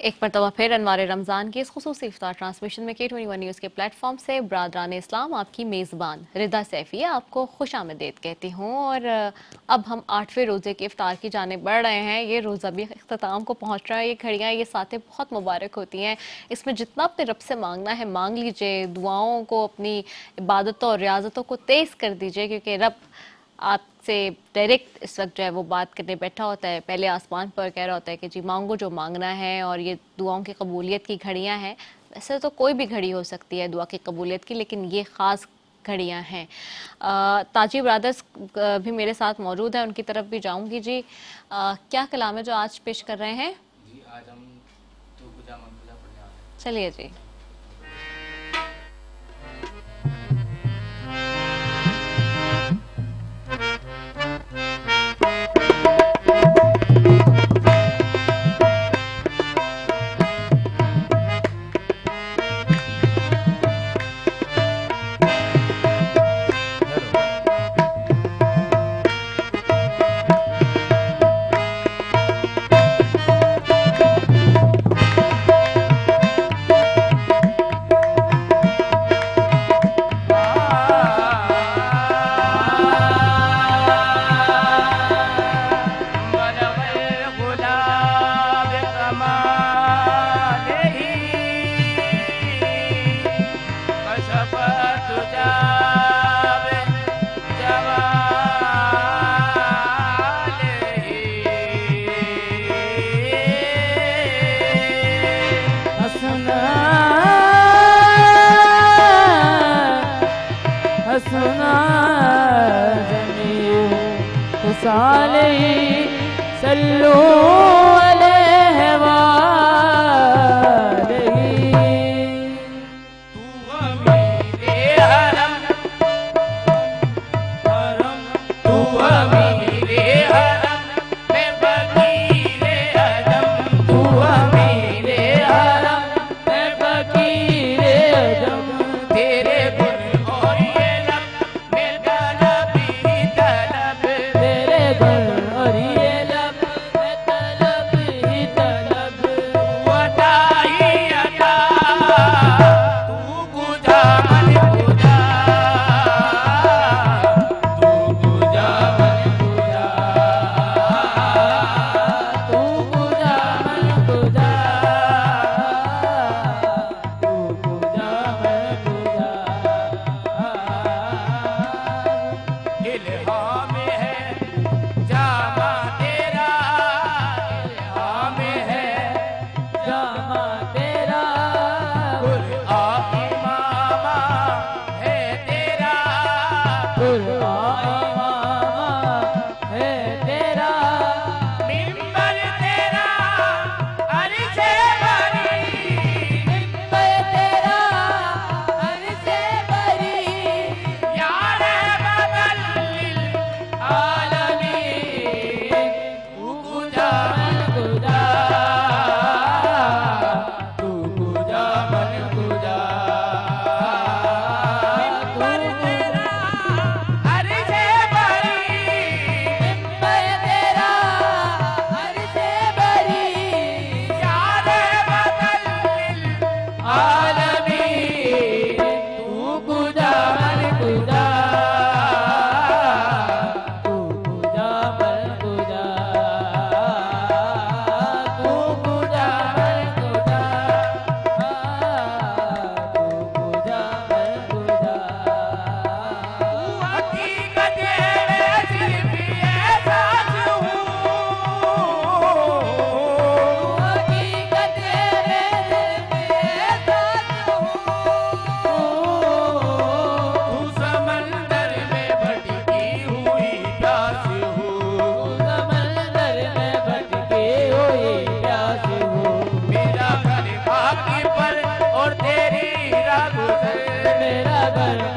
एक मरतबा फिर अनवार रमज़ान की इस खुसूसी इफ्तार ट्रांसमिशन में K21 न्यूज़ के प्लेटफॉर्म से बरादरान इस्लाम आपकी मेज़बान रिदा सैफ़ी आपको खुशामदीद कहती हूँ। और अब हम 8वें रोज़े की इफ्तार की जानिब बढ़ रहे हैं। ये रोज़ा भी इख्तिताम को पहुँच रहा है। ये घड़ियाँ, ये सातें बहुत मुबारक होती हैं। इसमें जितना अपने रब से मांगना है मांग लीजिए, दुआओं को, अपनी इबादतों और रियाजतों को तेज़ कर दीजिए, क्योंकि रब आपसे डायरेक्ट इस वक्त जो है वो बात करने बैठा होता है। पहले आसमान पर कह रहा होता है कि जी मांगो जो मांगना है। और ये दुआओं की कबूलियत की घड़ियां हैं। वैसे तो कोई भी घड़ी हो सकती है दुआ की कबूलियत की, लेकिन ये ख़ास घड़ियां हैं। ताजी ब्रदर्स भी मेरे साथ मौजूद हैं, उनकी तरफ भी जाऊंगी। जी क्या कलाम है जो आज पेश कर रहे हैं? जी आज हम तो गुजा मंगुजा पढ़ने वाले हैं। चलिए जी। हसना जमील साले सल्लू अलैहि वालैहि। तू अमीरे हरम हरम, तू अमीरे हरम मैं फकीरे अदम, तू अमीरे हरम मैं फकीरे अदम। तेरे गुण और ये लब मैं तलब ही तलब, तेरे गुण और ये लब मैं तलब ही तलब। अता ही अता तू गुजा मन गुजा, तू गुजा मन गुजा, तू गुजा मन गुजा, तू गुजा मन गुजा। इल्हाम है जामा तेरा, इल्हाम है जामा तेरा कुरआन इमामा है तेरा, कुरआन इमामा है तेरा। मिंबर तेरा अर्शे बरी, मिंबर तेरा अर्शे बरी, यार बदल आलमीन, तू गुजा मन गुजा, तू गुजा मन गुजा, मिंबर तेरा अर्शे बरी, मिंबर तेरा अर्शे बरी, यार बदल आलमीन, तू गुजा मन गुजा, तू गुजा मन गुजा, तू गुजा मन गुजा, तू गुजा मन गुजा। हकीकत में सिर्फ एहसास हूँ, हकीकत में सिर्फ एहसास हूँ। तू समंदर में भटकी हुई प्यास हूँ, समंदर में भटकी हुई प्यास हूँ। मेरा घर खाकी पर और तेरी राह गुजर, मेरा घर